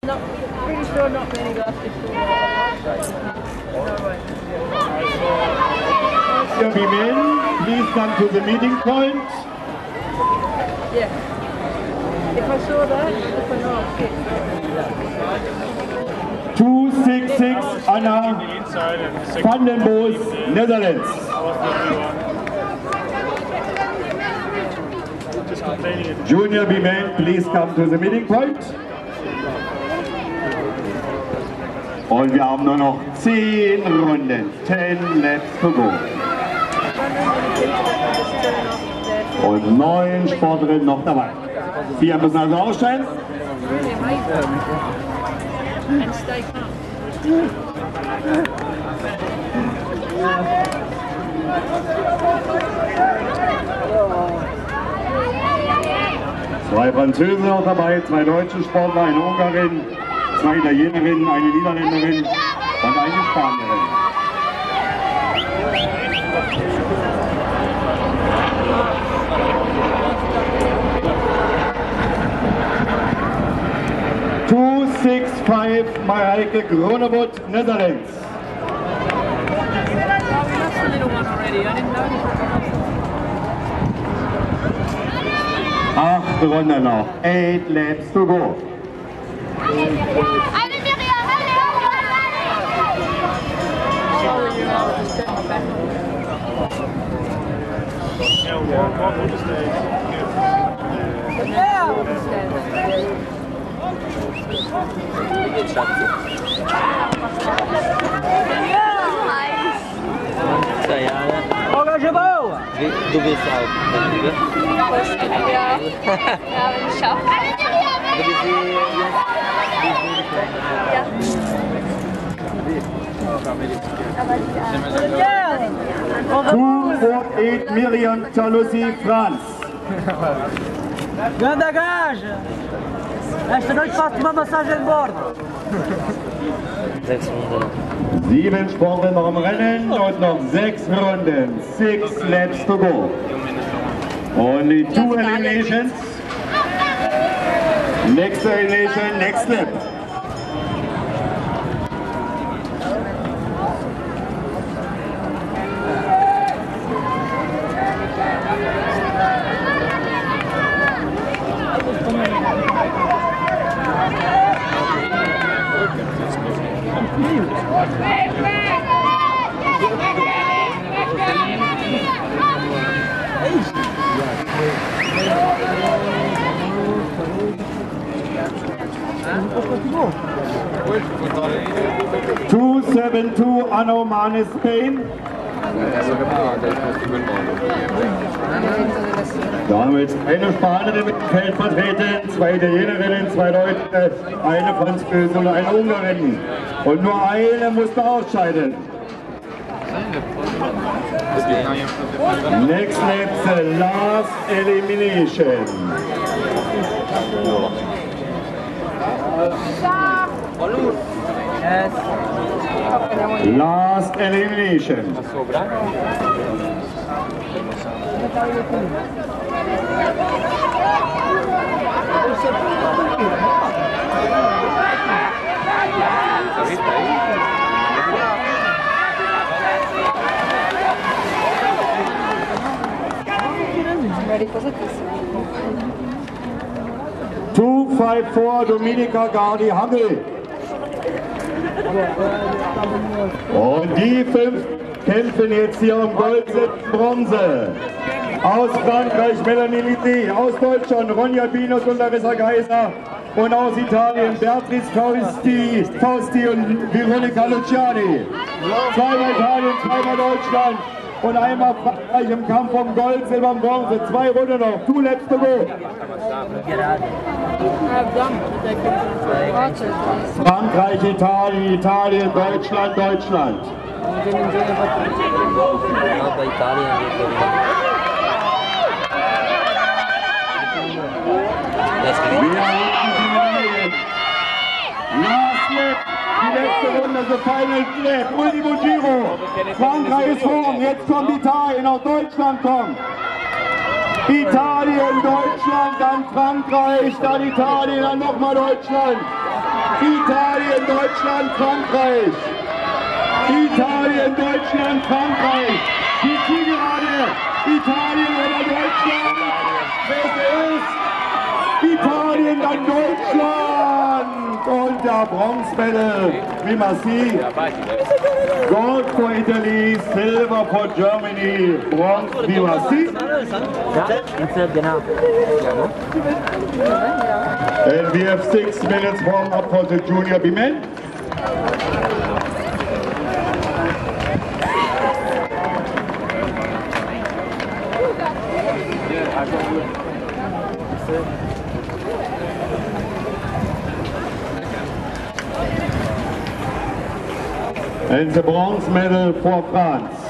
Not, pretty sure not many left before. Young men, please come to the meeting point. Yeah. If I saw that, if I know, okay. 266 Anna van den Bos, Netherlands. Junior B-Men, please come to the meeting point. Und wir haben nur noch 10 Runden, 10 laps to go. Und 9 Sportlerinnen noch dabei. 4 müssen also aussteigen. Zwei Französen noch dabei, 2 deutsche Sportler, eine Ungarin, 2 Italienerinnen, eine Niederländerin und eine Spanierin. Mareike Gronewood, Netherlands. 8 Runden noch, 8 laps to go. Olha, boa! Du bist auch dafür? Ja, wenn ich schaffe. Du bist die 248 Miriam Jalousie, France. Ganda gaja! Esta noite faço uma massagem de bordo. 6 Runden. 7 Sportler noch im Rennen und noch 6 Runden. 6 laps to go. Only 2 eliminations. Next elimination, next lap. Anno Mane, Spain. Damit eine Spanierin im Feld vertreten, 2 Italienerinnen, 2 Deutsche, eine Französin und eine Ungarin. Und nur eine musste ausscheiden. Next lap, the last elimination. Yes. Last elimination. Ready for this? 254 Dominika Gardi Hangel. Und die 5 kämpfen jetzt hier um Gold, Bronze. Aus Frankreich Melanie Liti, aus Deutschland Ronja Binus und Larissa Geiser und aus Italien Beatrice Fausti und Veronica Luciani. 2-mal Italien, 2-mal Deutschland und einmal Frankreich im Kampf um Gold, Silber und Bronze. 2 Runden noch, 2 laps to go. Frankreich, Italien, Deutschland. Aber Italien wird Last lap, die letzte Runde, the final lap, Ultimo Giro. Frankreich ist vorn, jetzt kommt Italien, auch Deutschland kommt. Italien, Deutschland, dann Frankreich, dann Italien, dann nochmal Deutschland. Italien, Deutschland, Frankreich. Italien, Deutschland, Frankreich. Die Zielgerade. Italien oder Deutschland. Es ist Italien, dann Deutschland. Und der Bronzemedal, wie man sieht. Gold for Italy, silver for Germany. Bronze, wie man sieht. Ja, genau. And we have 6 minutes warm up for the junior B-men. And the bronze medal for France.